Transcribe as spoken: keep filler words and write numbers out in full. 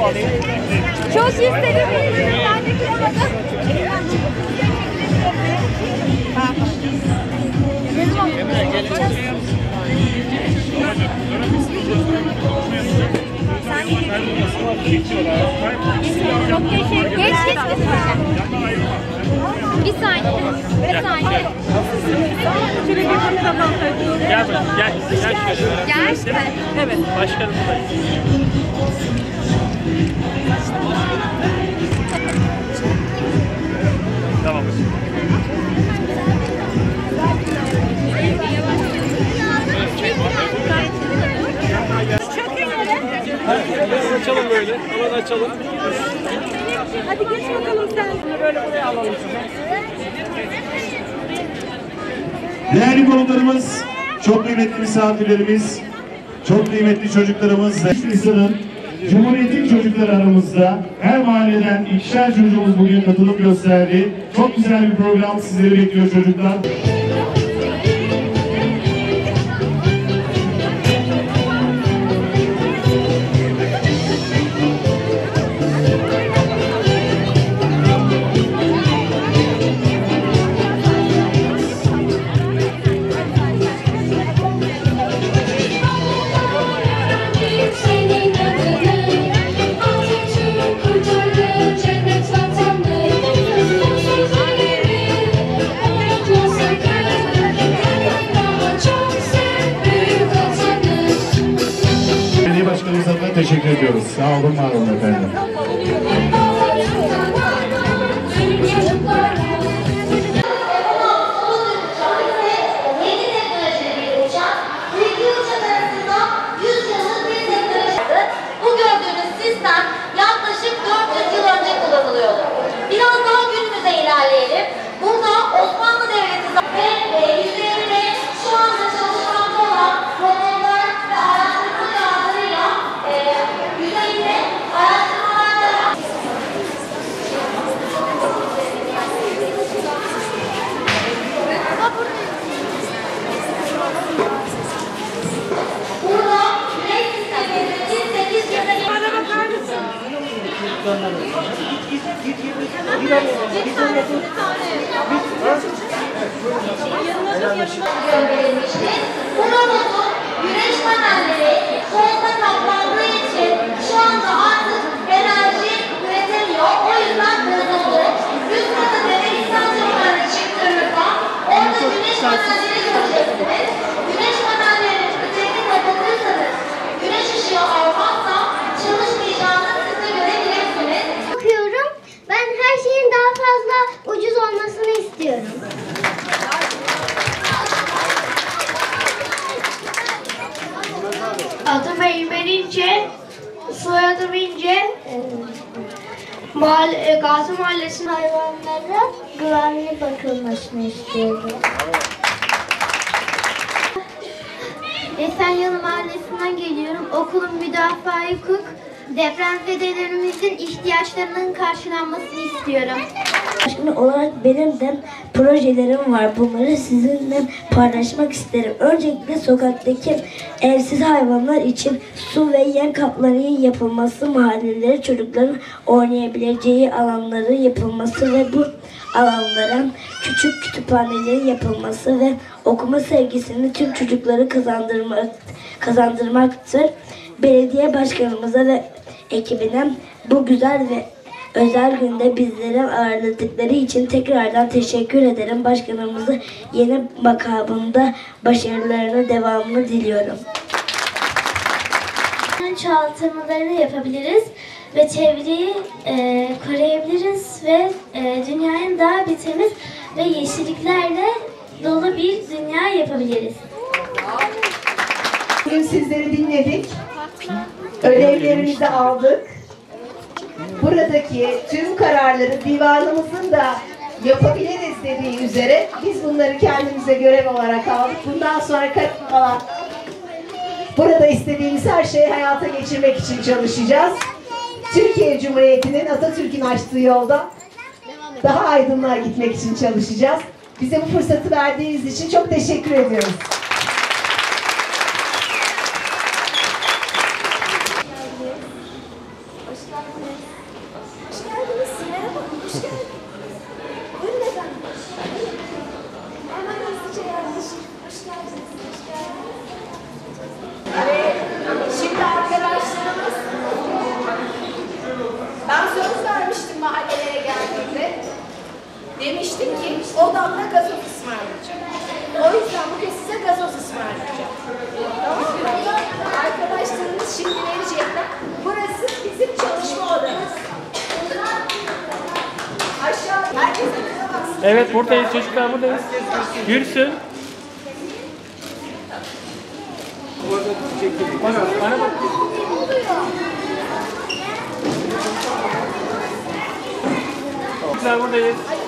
Çok istedim. Ben de kırmadım. Çok teşekkür ederim. Geç geç bir saniye. Bir saniye. Gel gel gel. Gel. Evet. Başkanım buradayız. Tamam. Biraz açalım böyle. Hemen açalım. Hadi geç bakalım sen. Böyle buraya alalım. Değerli konuklarımız, çok kıymetli misafirlerimiz, çok kıymetli çocuklarımız, Nisan'ın Cumhuriyet'in çocukları aramızda. Her mahalleden ikişer çocuğumuz bugün katılıp gösterdi. Çok güzel bir program sizleri bekliyor çocuklar. Başkanımıza teşekkür ediyoruz. Sağ olun, var olun efendim. Bu gördüğünüz sistem yaklaşık dört yüz yıl önce kullanılıyordu. Biraz daha günümüze ilerleyelim. Burada Osmanlı Devleti ve yüzeyinde şu anda çalışmakta olan modeller ve araştırma cihazlarıyla e, yüzeyinde araştırmalarla burada güneş sistemindeki sekiz yıldız. Bana bakar mısın? Gönderilmişti. Bu robotun güneş panelleri solda kaplandığı için şu anda artık enerji üretemiyor. O yüzden bozuldu. Üst kata deve istasyonlarına çıktığınızda orada güneş panelleri göreceksiniz. Güneş panellerinin üzerini kapatırsanız güneş ışığı almazsa çalışmayacağını siz de görebilirsiniz. Bakıyorum. Ben her şeyin daha fazla ucuz olmasını istiyorum. Adım Eymen İnce, soyadım İnce. Mahalle, Gazi Mahallesi'nin Hayvanlara güvenli bakılmasını istiyorum. Esenyalı Mahallesi'nden geliyorum. Okulun müdafaa hukuk, depremzedelerimizin ihtiyaçlarının karşılanmasını istiyorum. Başkanı olarak benim de projelerim var. Bunları sizinle paylaşmak isterim. Öncelikle sokaktaki evsiz hayvanlar için su ve yem kaplarının yapılması, mahalleleri çocukların oynayabileceği alanların yapılması ve bu alanlara küçük kütüphanelerin yapılması ve okuma sevgisini tüm çocukları kazandırmak, kazandırmaktır. Belediye başkanımıza ve ekibine bu güzel ve özel günde bizleri ağırladıkları için tekrardan teşekkür ederim. Başkanımızı yeni makamında başarılarına devamını diliyorum. çoğaltımlarını yapabiliriz ve çevreyi e, koruyabiliriz ve e, dünyanın daha bir temiz ve yeşilliklerle dolu bir dünya yapabiliriz. Bugün sizleri dinledik, ödevlerimizi aldık. Buradaki tüm kararları divanımızın da yapabiliriz dediği üzere biz bunları kendimize görev olarak aldık. Bundan sonra kalan burada istediğimiz her şeyi hayata geçirmek için çalışacağız. Türkiye Cumhuriyeti'nin Atatürk'ün açtığı yolda daha aydınlığa gitmek için çalışacağız. Bize bu fırsatı verdiğiniz için çok teşekkür ediyoruz. Hoş Evet buradayız çocuklar buradayız. Yürüsün. Bana, bana bak. Çocuklar buradayız.